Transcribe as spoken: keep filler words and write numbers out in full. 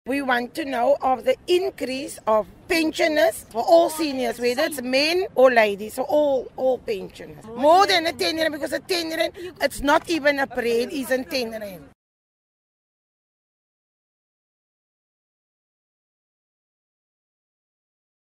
We want to know of the increase of pensioners for all seniors, whether it's men or ladies, so all, all pensioners. More than a ten rand, because a ten rand, it's not even a parade, it's a ten rand.